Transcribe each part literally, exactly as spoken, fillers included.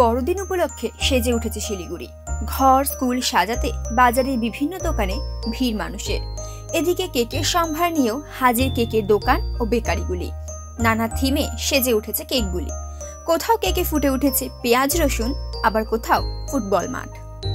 বড়দিন উপলক্ষে সেজে উঠেছে শিলিগুড়ি। ঘর স্কুল সাজাতে বাজারের বিভিন্ন দোকানে ভিড় মানুষের। এদিকে কেকের সম্ভার নিয়েও হাজির কেকের দোকান ও বেকারিগুলি। নানা থিমে সেজে উঠেছে কেকগুলি। কোথাও কেকে ফুটে উঠেছে পেঁয়াজ রসুন, আবার কোথাও ফুটবল মাঠ।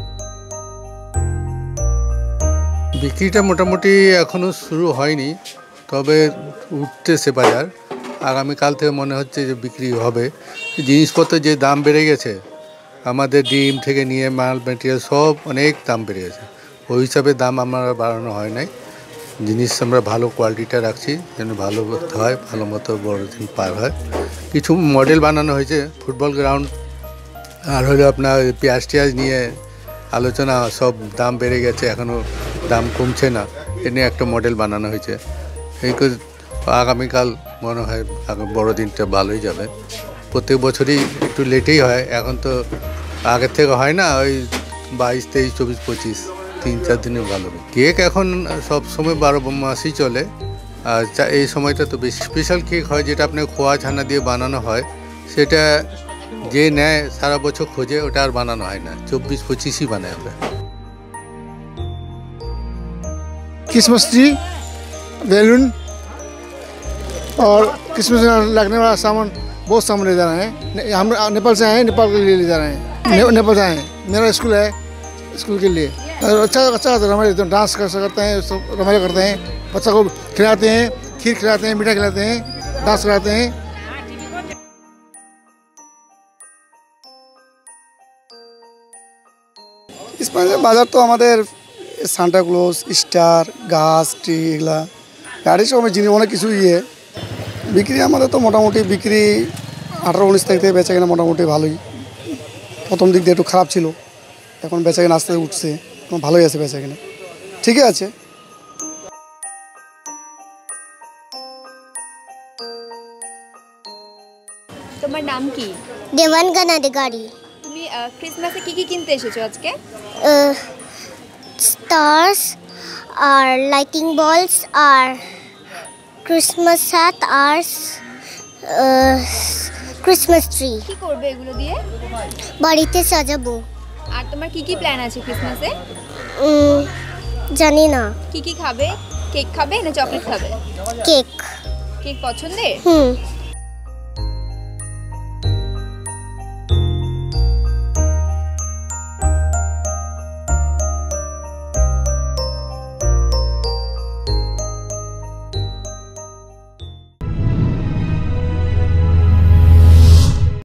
বিক্রিটা মোটামুটি এখনো শুরু হয়নি, তবে উঠতেছে বাজার। আগামীকাল থেকে মনে হচ্ছে যে বিক্রি হবে। জিনিসপত্রের যে দাম বেড়ে গেছে, আমাদের ডিম থেকে নিয়ে মাল মেটেরিয়াল সব অনেক দাম বেড়ে গেছে। ওই হিসাবে দাম আমরা বাড়ানো হয় নাই। জিনিস আমরা ভালো কোয়ালিটিটা রাখছি যেন ভালো হয়, ভালো মতো বড়দিন পার হয়। কিছু মডেল বানানো হয়েছে, ফুটবল গ্রাউন্ড আর হলো আপনার পেঁয়াজ টিয়াজ নিয়ে আলোচনা। সব দাম বেড়ে গেছে, এখনও দাম কমছে না, এ নিয়ে একটা মডেল বানানো হয়েছে। এই আগামীকাল মনে হয় বড়দিনটা ভালোই যাবে। প্রত্যেক বছরই একটু লেটেই হয়, এখন তো আগের থেকে হয় না, ওই বাইশ তেইশ চব্বিশ পঁচিশ তিন চার দিনে ভালো। কেক এখন সব সময় বারো মাসই চলে, আর এই সময়টা তো বেশি স্পেশাল কেক হয়, যেটা আপনার খোয়া ছানা দিয়ে বানানো হয়। সেটা যে নেয় সারা বছর খোঁজে, ওটা আর বানানো হয় না, চব্বিশ পঁচিশই বানায় আমরা। क्रिसमस ट्री, बैलून और क्रिसमस में लगने वाला सामान बहुत सामान ले जा रहे हैं। हम नेपाल से आए हैं, नेपाल के लिए ले जा रहे हैं। ने, नेपाल से आए हैं, मेरा स्कूल है, स्कूल के लिए अच्छा अच्छा रमाइल डांस कर सकते हैं, सब रमाइल करते हैं, बच्चा को खिलाते हैं, खीर खिलाते हैं, मीठा खिलाते हैं, डांस कराते हैं। इस बाजार तो हमारे সান্টা ক্লজ, স্টার, গাছ, ট্রি, এগুলা গাড়ি সব জিনিস অনেক কিছুই ইয়ে বিক্রি। আমাদের তো মোটামুটি বিক্রি আঠারো উনিশ তারিখ থেকে বেচা কেনা মোটামুটি ভালোই। প্রথম দিক দিয়ে একটু খারাপ ছিল, এখন বেচা কেনা আস্তে উঠছে, ভালোই আছে বেচা কেনা, ঠিকই আছে। তোমার নাম কি? দেবানগান অধিকারী। তুমি ক্রিসমাসে কি কি কিনতে এসেছো আজকে? stars or lighting balls or Christmas hat or uh, Christmas tree. কি করবে এগুলো দিয়ে? বাড়িতে সাজাবো। আর তোমার কি কি প্ল্যান আছে ক্রিসমাসে? জানি না। কি কি খাবে? কেক খাবে না চকলেট খাবে? কেক। কেক পছন্দের? হুম।